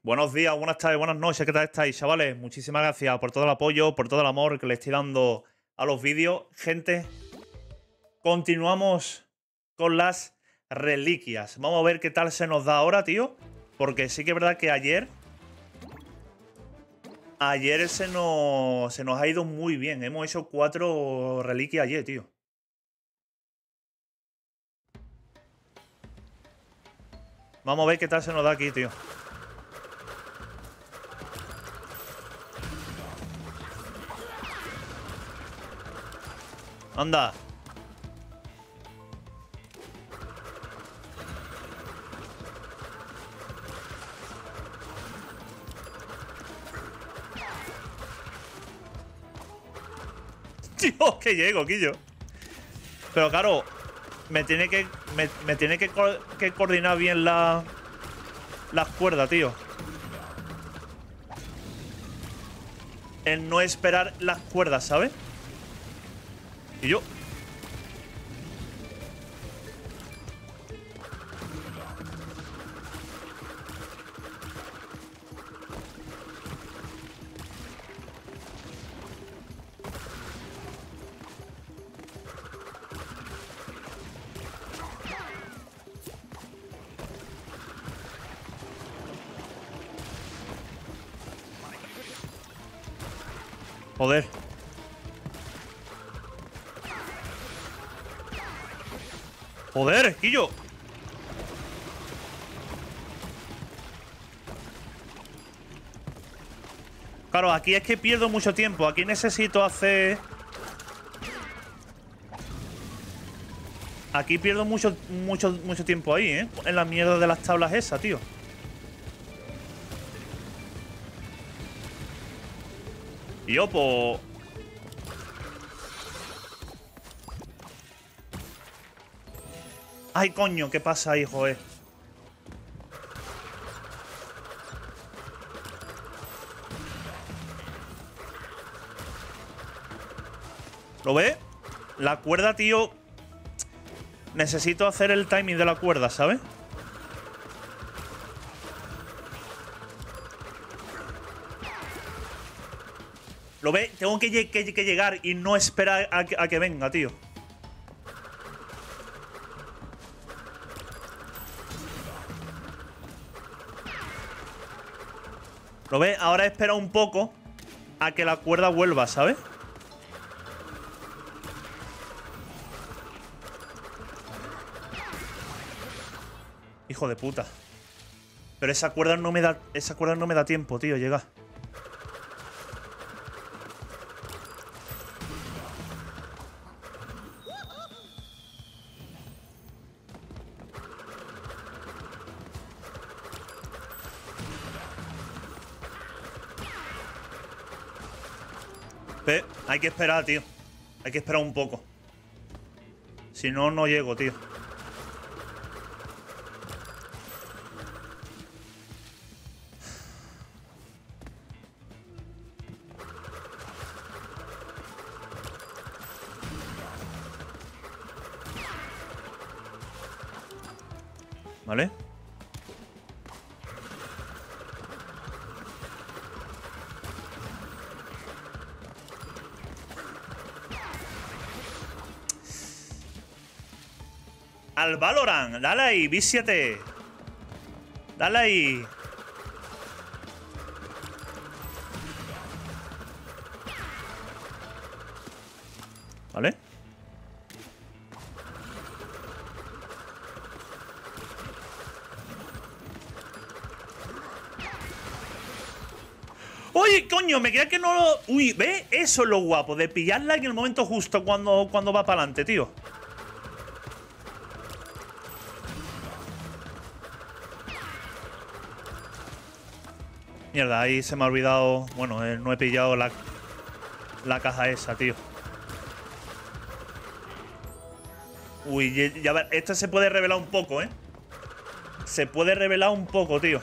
Buenos días, buenas tardes, buenas noches, ¿qué tal estáis, chavales? Muchísimas gracias por todo el apoyo, por todo el amor que le estoy dando a los vídeos. Gente, continuamos con las reliquias. Vamos a ver qué tal se nos da ahora, tío. Porque sí que es verdad que ayer se nos ha ido muy bien. Hemos hecho 4 reliquias ayer, tío. Vamos a ver qué tal se nos da aquí, tío. Anda. Tío, que llego, Quillo. Pero claro, me tiene que coordinar bien las cuerdas, tío. El no esperar las cuerdas, ¿sabes? Y yo... Joder. Joder, Quillo. Claro, aquí es que pierdo mucho tiempo. Aquí necesito hacer... Aquí pierdo mucho tiempo ahí, ¿eh? En la mierda de las tablas esas, tío. Y yo, pues... Ay, coño, ¿qué pasa ahí, joder? ¿Lo ves? La cuerda, tío... Necesito hacer el timing de la cuerda, ¿sabes? ¿Lo ves? Tengo que llegar y no esperar a que venga, tío. ¿Lo ves? Ahora espera un poco a que la cuerda vuelva, ¿sabes? Hijo de puta. Pero esa cuerda no me da tiempo, tío, llega. Hay que esperar, tío. Hay que esperar un poco. Si no, no llego, tío. ¿Vale? Al Valorant, dale ahí, B7. Dale ahí. ¿Vale? Oye, coño, me queda que no lo... Uy, ¿ves? Eso es lo guapo, de pillarla en el momento justo cuando va para adelante, tío. Mierda, ahí se me ha olvidado... Bueno, no he pillado la caja esa, tío. Uy, ya ver, esto se puede revelar un poco, ¿eh? Se puede revelar un poco, tío.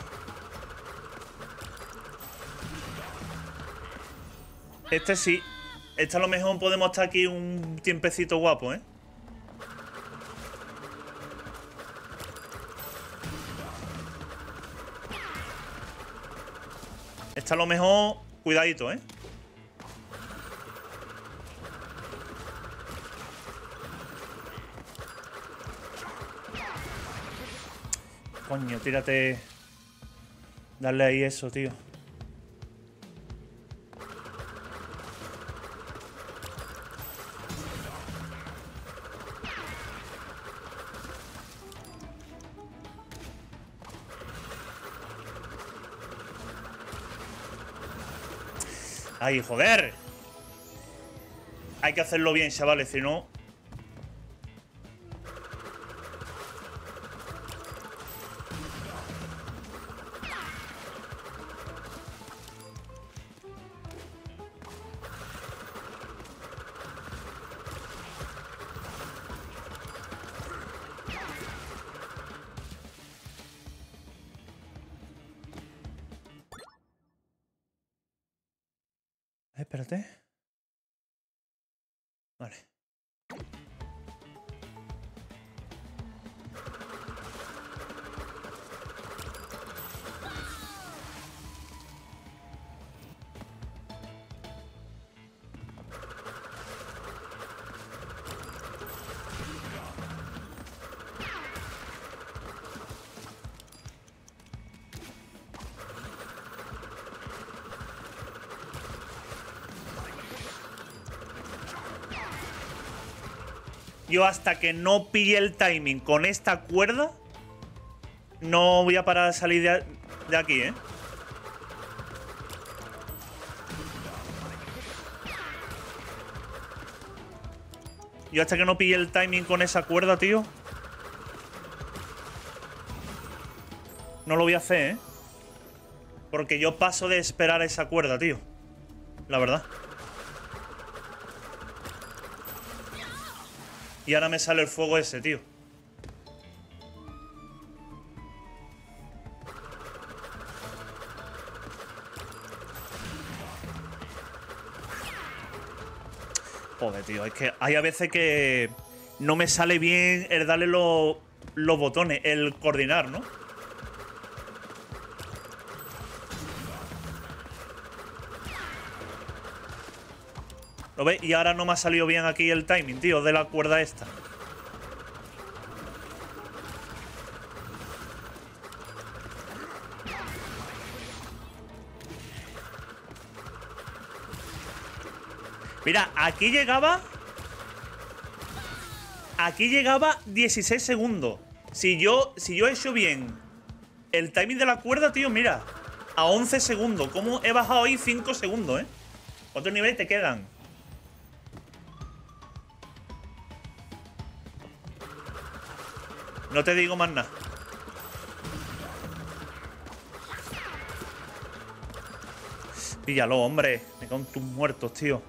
Este sí. Este a lo mejor podemos estar aquí un tiempecito guapo, ¿eh? Esta a lo mejor... Cuidadito, ¿eh? Coño, tírate. Dale ahí eso, tío. ¡Ay, joder! Hay que hacerlo bien, chavales, si no... Espérate. Vale. Yo hasta que no pille el timing con esta cuerda, no voy a parar de salir de aquí, ¿eh? Yo hasta que no pille el timing con esa cuerda, tío, no lo voy a hacer, ¿eh? Porque yo paso de esperar esa cuerda, tío. La verdad. Y ahora me sale el fuego ese, tío. Joder, tío. Es que hay a veces que no me sale bien el darle los botones, el coordinar, ¿no? ¿Lo ves? Y ahora no me ha salido bien aquí el timing, tío, de la cuerda esta. Mira, aquí llegaba 16 segundos. Si yo he hecho bien el timing de la cuerda, tío, mira, a 11 segundos. ¿Cómo he bajado ahí 5 segundos, eh? ¿Cuántos niveles te quedan? No te digo más nada. Píllalo, hombre. Me cago en tus muertos, tío.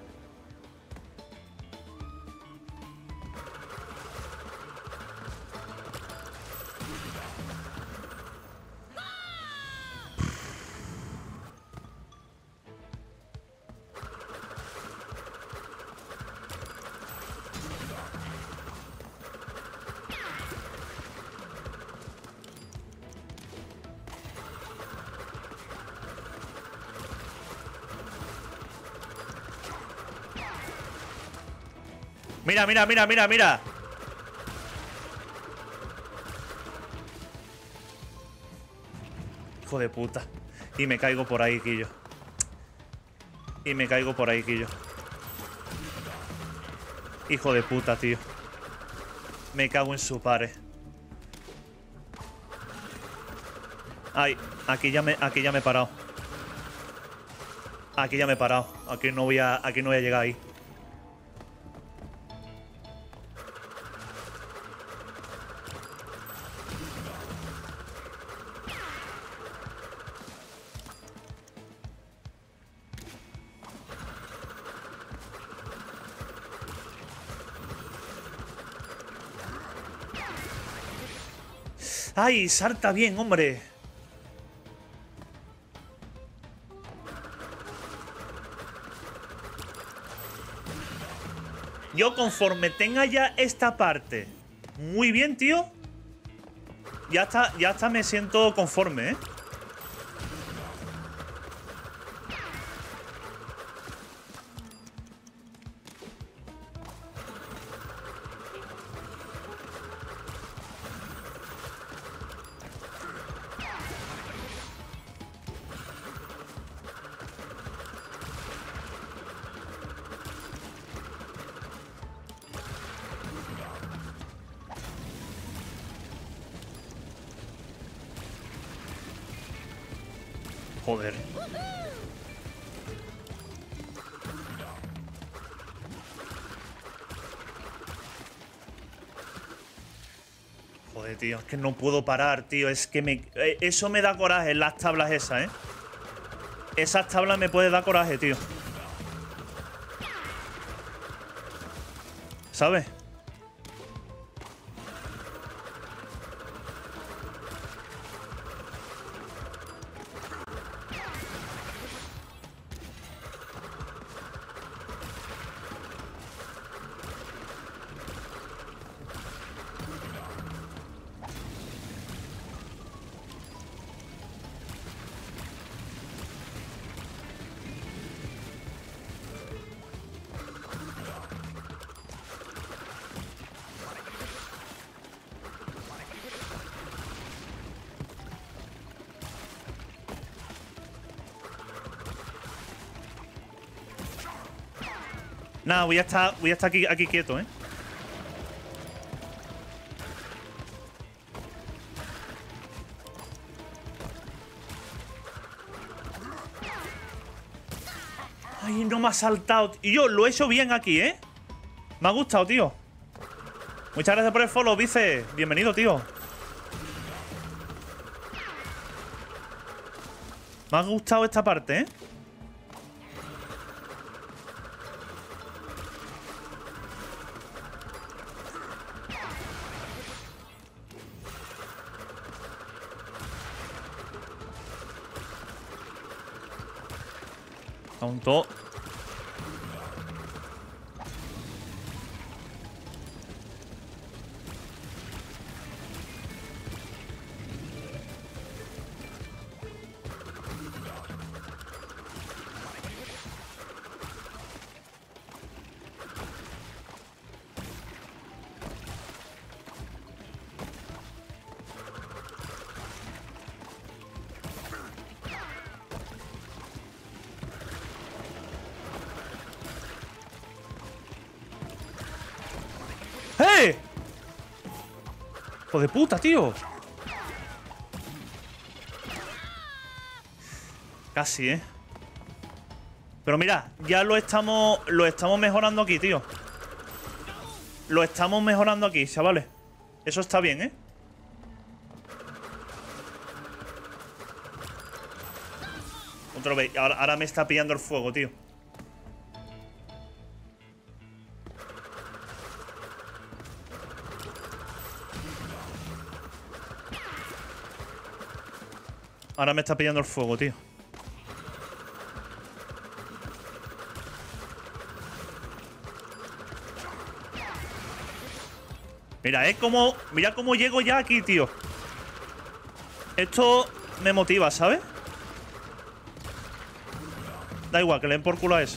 Mira, mira, mira, mira, mira. Hijo de puta. Y me caigo por ahí, Quillo. Y me caigo por ahí, Quillo. Hijo de puta, tío. Me cago en su padre. Ay, aquí ya me he parado. Aquí ya me he parado. Aquí no voy a llegar ahí. ¡Ay! ¡Salta bien, hombre! Yo conforme tenga ya esta parte muy bien, tío, ya está me siento conforme, ¿eh? Joder. Joder, tío, es que no puedo parar, tío. Es que eso me da coraje, las tablas esas, ¿eh? Esas tablas me pueden dar coraje, tío. ¿Sabes? Nada, voy a estar aquí quieto, ¿eh? Ay, no me ha saltado. Y yo lo he hecho bien aquí, ¿eh? Me ha gustado, tío. Muchas gracias por el follow, Vice. Bienvenido, tío. Me ha gustado esta parte, ¿eh? Tonto. ¡Eh! ¡Hijo de puta, tío! Casi, ¿eh? Pero mira, ya lo estamos mejorando aquí, tío. Lo estamos mejorando aquí, chavales. Eso está bien, ¿eh? Otra vez. Ahora me está pillando el fuego, tío. Ahora me está pillando el fuego, tío. Mira, mira cómo llego ya aquí, tío. Esto me motiva, ¿sabes? Da igual, que le den por culo a eso.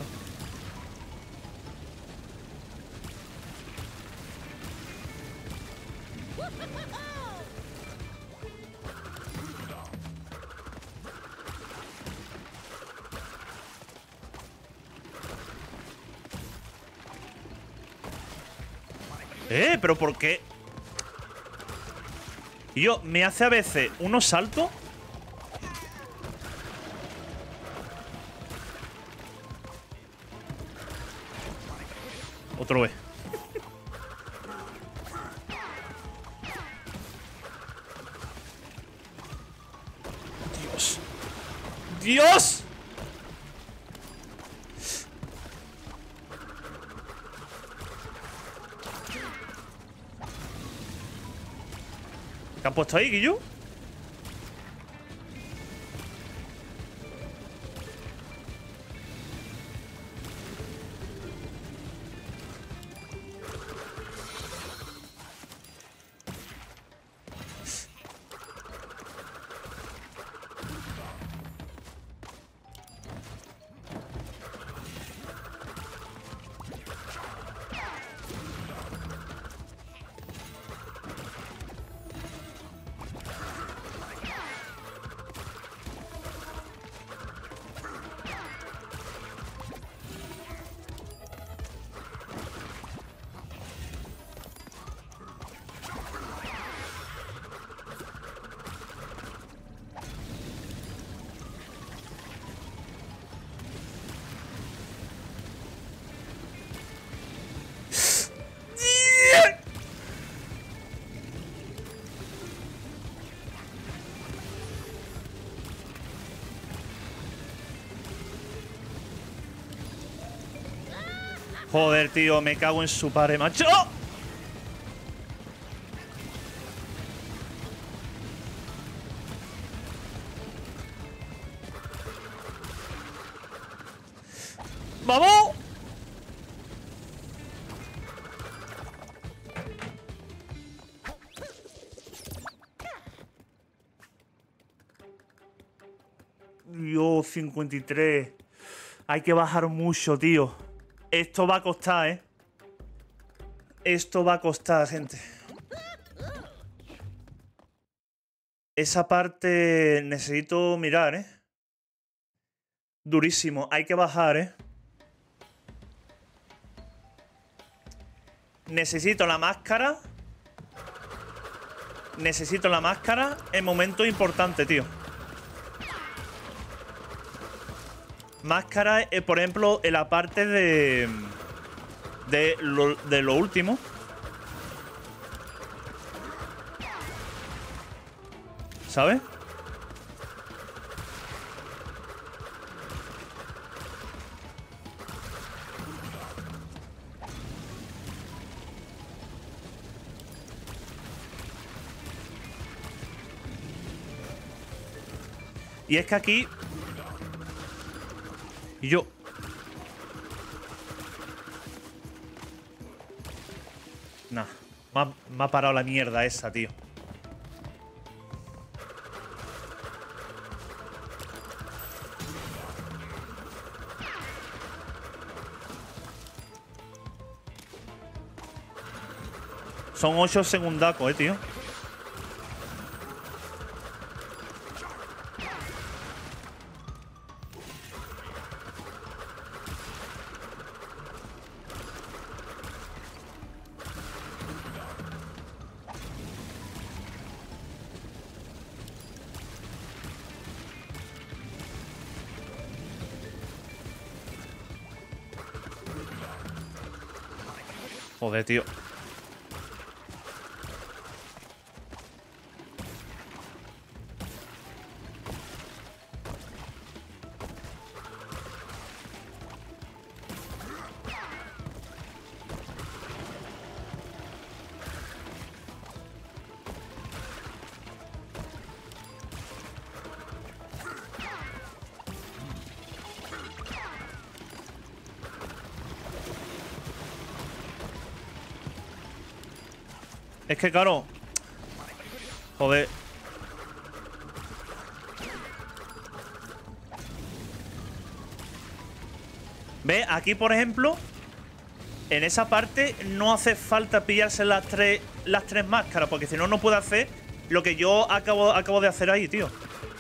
¿Pero por qué? Yo, me hace a veces unos saltos. Otra vez. Dios. ¡Dios! ¿Qué han puesto ahí, Guillo? Joder, tío, me cago en su padre, macho. ¡Vamos! Dios, 53. Hay que bajar mucho, tío. Esto va a costar, ¿eh? Esto va a costar, gente. Esa parte necesito mirar, ¿eh? Durísimo. Hay que bajar, ¿eh? Necesito la máscara. Necesito la máscara en momentos importantes, tío. Máscara, por ejemplo, en la parte de lo último. ¿Sabes? Y es que aquí... Yo... Nah, me ha parado la mierda esa, tío. Son 8 segundacos, tío. Joder, tío. Es que, claro... Joder. ¿Ves? Aquí, por ejemplo, en esa parte no hace falta pillarse las tres máscaras, porque si no, no puede hacer lo que yo acabo de hacer ahí, tío.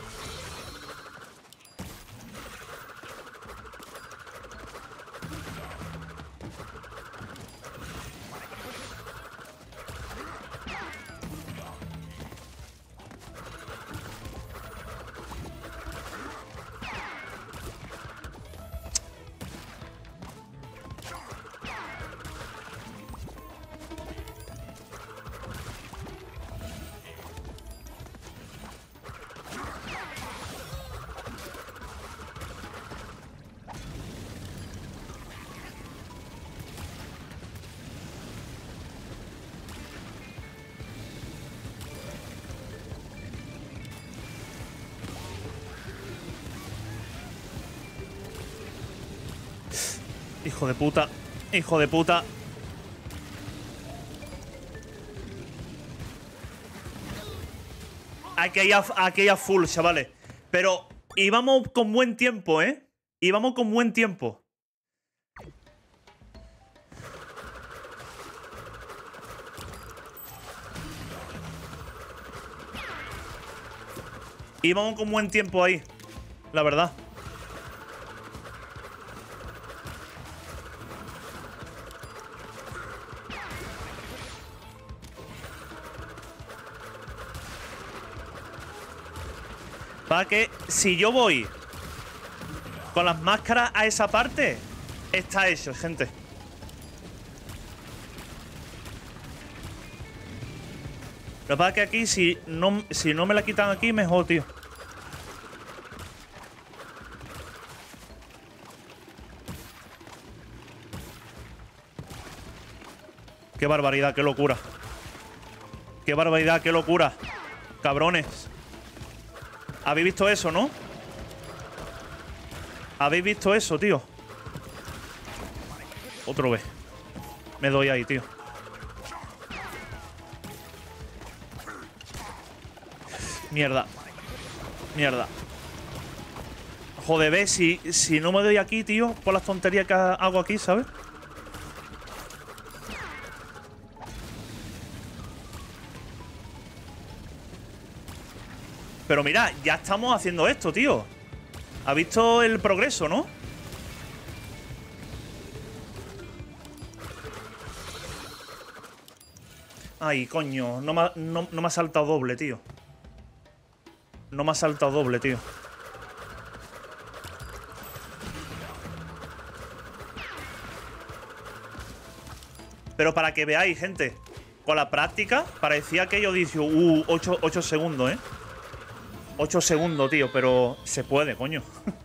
Hijo de puta. Hijo de puta. Aquí a full, chavales. Pero íbamos con buen tiempo, ¿eh? Íbamos con buen tiempo. Íbamos con buen tiempo ahí. La verdad. Para que si yo voy con las máscaras a esa parte, está hecho, gente. Lo que pasa es que aquí, si no me la quitan aquí, mejor, tío. Qué barbaridad, qué locura. Qué barbaridad, qué locura. Cabrones. ¿Habéis visto eso, no? ¿Habéis visto eso, tío? Otro vez. Me doy ahí, tío. Mierda. Mierda. Joder, ve, si no me doy aquí, tío, por las tonterías que hago aquí, ¿sabes? Pero mira, ya estamos haciendo esto, tío. ¿Ha visto el progreso, no? Ay, coño. No me ha saltado doble, tío. No me ha saltado doble, tío. Pero para que veáis, gente, con la práctica parecía que yo dije, 8 segundos, ¿eh? 8 segundos, tío, pero se puede, coño.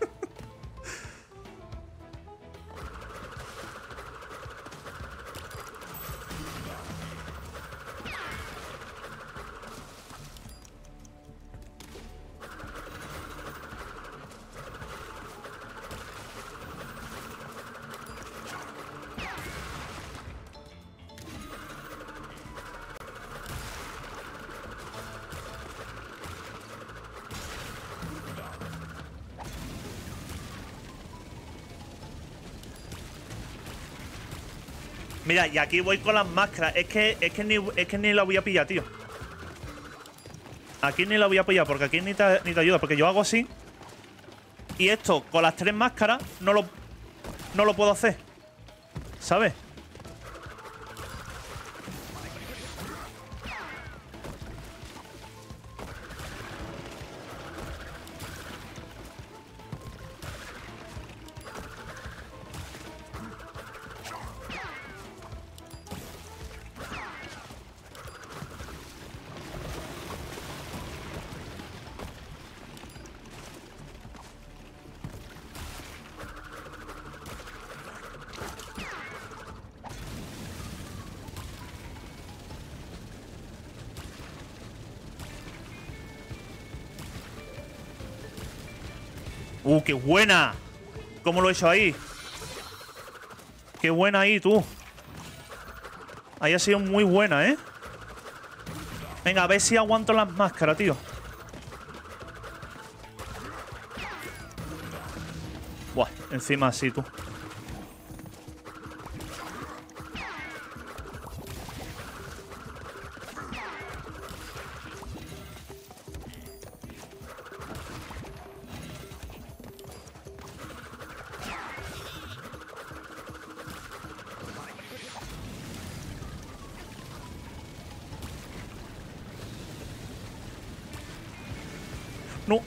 Mira, y aquí voy con las máscaras. Es que ni la voy a pillar, tío. Aquí ni la voy a pillar, porque aquí ni te ayuda. Porque yo hago así. Y esto, con las 3 máscaras, no lo puedo hacer. ¿Sabes? ¡Qué buena! ¿Cómo lo he hecho ahí? ¡Qué buena ahí, tú! Ahí ha sido muy buena, ¿eh? Venga, a ver si aguanto las máscaras, tío. Buah, encima así, tú. No.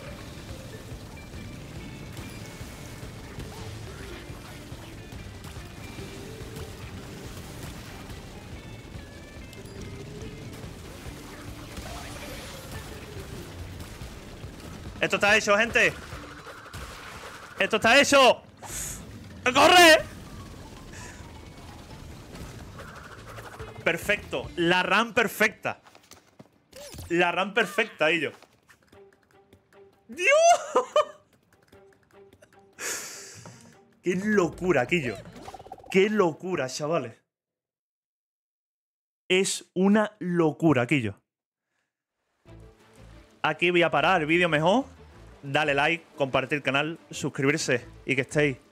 Esto está hecho, gente. Esto está hecho. ¡Corre! Perfecto. La run perfecta. La run perfecta, y yo. ¡Dios! ¡Qué locura, Quillo! ¡Qué locura, chavales! Es una locura, Quillo. Aquí voy a parar el vídeo mejor. Dale like, compartir el canal, suscribirse y que estéis